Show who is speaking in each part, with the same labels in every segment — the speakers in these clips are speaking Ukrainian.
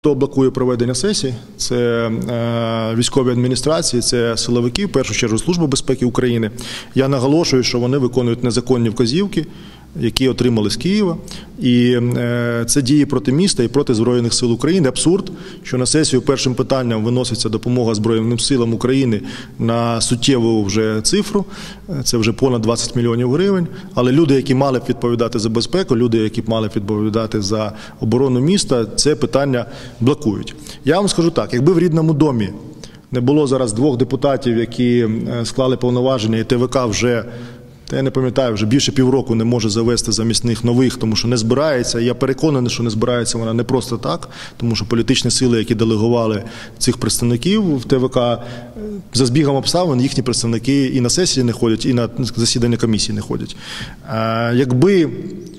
Speaker 1: Хто блокує проведення сесії? Це військові адміністрації, це силовики, в першу чергу Служба безпеки України. Я наголошую, що вони виконують незаконні вказівки, які отримали з Києва. І це дії проти міста і проти Збройних сил України. Абсурд, що на сесію першим питанням виноситься допомога Збройним силам України на суттєву вже цифру. Це вже понад 20 мільйонів гривень. Але люди, які мали б відповідати за безпеку, люди, які б мали б відповідати за оборону міста, це питання блокують. Я вам скажу так, якби в Рідному домі не було зараз двох депутатів, які склали повноваження, і ТВК вже, я не пам'ятаю, вже більше півроку не може завести замість них нових, тому що не збирається. Я переконаний, що не збирається вона не просто так, тому що політичні сили, які делегували цих представників в ТВК, за збігом обставин їхні представники і на сесії не ходять, і на засідання комісії не ходять. Якби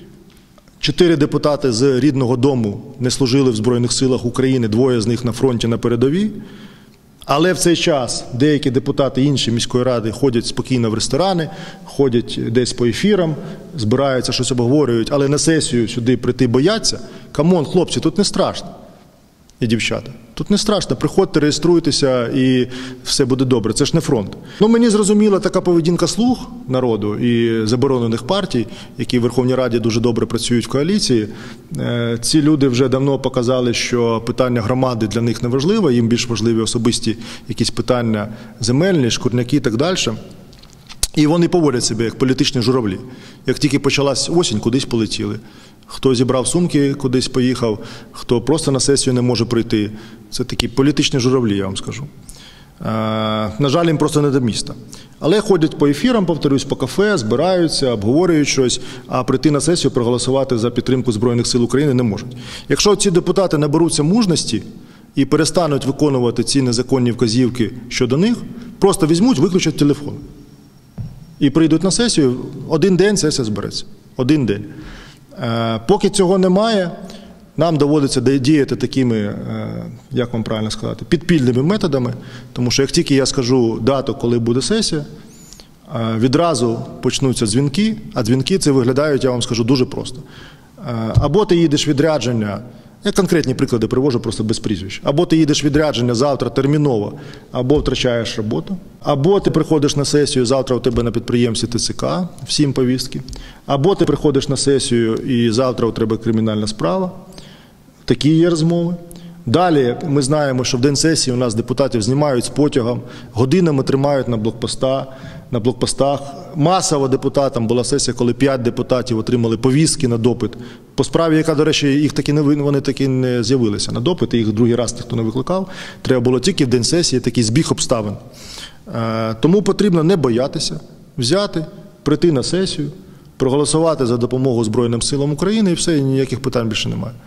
Speaker 1: 4 депутати з Рідного дому не служили в Збройних силах України, 2 з них на фронті на передовій, але в цей час деякі депутати іншої міської ради ходять спокійно в ресторани, ходять десь по ефірам, збираються, щось обговорюють, але на сесію сюди прийти бояться. Камон, хлопці, тут не страшно. І дівчата. Тут не страшно, приходьте, реєструйтеся і все буде добре. Це ж не фронт. Мені зрозуміла така поведінка «Слуг народу» і заборонених партій, які в Верховній Раді дуже добре працюють в коаліції. Ці люди вже давно показали, що питання громади для них не важливе, їм більш важливі особисті якісь питання земельні, шкурняки і так далі. І вони поводять себе як політичні журавлі. Як тільки почалась осінь, кудись полетіли. Хто зібрав сумки, кудись поїхав, хто просто на сесію не може прийти. Це такі політичні журавлі, я вам скажу. На жаль, їм просто не до міста. Але ходять по ефірам, повторюсь, по кафе, збираються, обговорюють щось, а прийти на сесію, проголосувати за підтримку Збройних сил України не можуть. Якщо ці депутати наберуться мужності і перестануть виконувати ці незаконні вказівки щодо них, просто візьмуть, виключать телефон. І прийдуть на сесію, один день сесія збереться. Один день. Поки цього немає, нам доводиться діяти такими, як вам правильно сказати, підпільними методами, тому що як тільки я скажу дату, коли буде сесія, відразу почнуться дзвінки, а дзвінки це виглядають, я вам скажу, дуже просто. Або ти їдеш відрядження, я конкретні приклади привожу просто без прізвищ, або ти їдеш відрядження завтра терміново, або втрачаєш роботу, або ти приходиш на сесію, завтра у тебе на підприємстві ТЦК, всім повістки, або ти приходиш на сесію і завтра у тебе кримінальна справа. Такі є розмови. Далі ми знаємо, що в день сесії у нас депутатів знімають з потягом, годинами тримають на блокпостах. Масово депутатам була сесія, коли 5 депутатів отримали повістки на допит. По справі, яка, до речі, вони таки не з'явилися на допит, їх другий раз ніхто не викликав. Треба було тільки в день сесії такий збіг обставин. Тому потрібно не боятися, взяти, прийти на сесію, проголосувати за допомогу Збройним силам України і все, і ніяких питань більше немає.